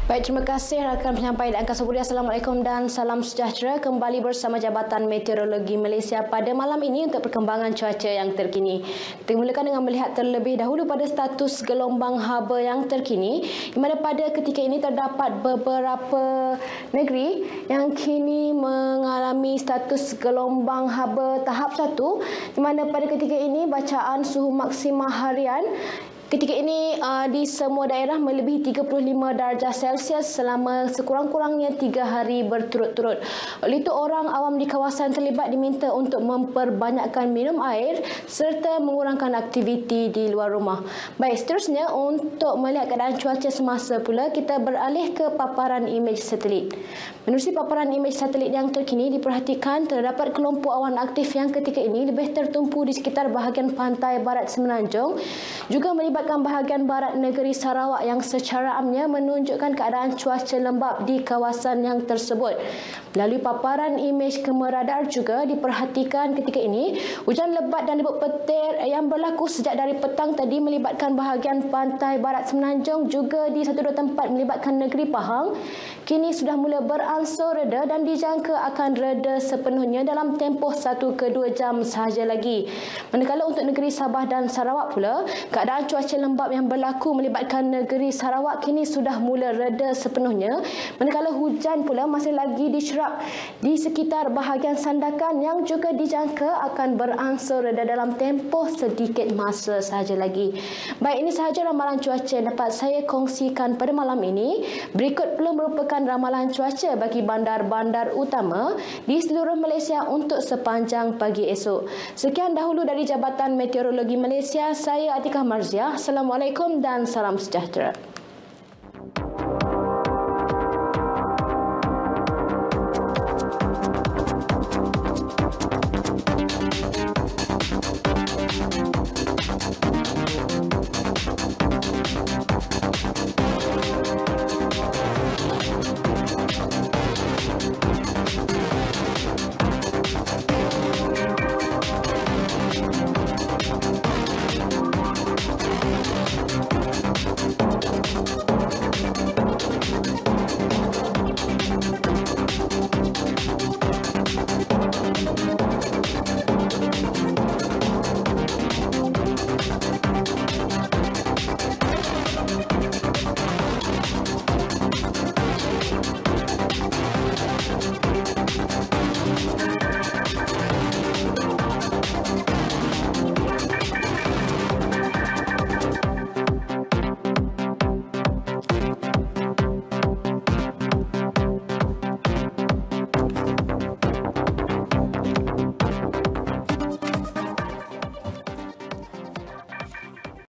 Baik, terima kasih rakan penyampai di Angkasa Putih. Assalamualaikum dan salam sejahtera. Kembali bersama Jabatan Meteorologi Malaysia pada malam ini untuk perkembangan cuaca yang terkini. Kita mulakan dengan melihat terlebih dahulu pada status gelombang haba yang terkini, di mana pada ketika ini terdapat beberapa negeri yang kini mengalami status gelombang haba tahap 1, di mana pada ketika ini bacaan suhu maksima harian ketika ini di semua daerah melebihi 35 darjah Celsius selama sekurang-kurangnya 3 hari berturut-turut. Oleh itu, orang awam di kawasan terlibat diminta untuk memperbanyakkan minum air serta mengurangkan aktiviti di luar rumah. Baik, seterusnya untuk melihat keadaan cuaca semasa pula, kita beralih ke paparan imej satelit. Menerusi paparan imej satelit yang terkini, diperhatikan terdapat kelompok awan aktif yang ketika ini lebih tertumpu di sekitar bahagian pantai barat Semenanjung, juga melibatkan bahagian barat negeri Sarawak yang secara amnya menunjukkan keadaan cuaca lembap di kawasan yang tersebut. Melalui paparan imej kemeradar juga diperhatikan ketika ini hujan lebat dan debut petir yang berlaku sejak dari petang tadi melibatkan bahagian pantai barat Semenanjung, juga di satu dua tempat melibatkan negeri Pahang, kini sudah mula beransur reda dan dijangka akan reda sepenuhnya dalam tempoh 1 ke 2 jam sahaja lagi. Manakala untuk negeri Sabah dan Sarawak pula, keadaan cuaca lembap yang berlaku melibatkan negeri Sarawak kini sudah mula reda sepenuhnya, manakala hujan pula masih lagi dicerap di sekitar bahagian Sandakan yang juga dijangka akan beransur reda dalam tempoh sedikit masa sahaja lagi. Baik, ini sahaja ramalan cuaca yang dapat saya kongsikan pada malam ini. Berikut pula merupakan ramalan cuaca bagi bandar-bandar utama di seluruh Malaysia untuk sepanjang pagi esok. Sekian dahulu dari Jabatan Meteorologi Malaysia. Saya Atikah Marziah. Assalamualaikum dan salam sejahtera.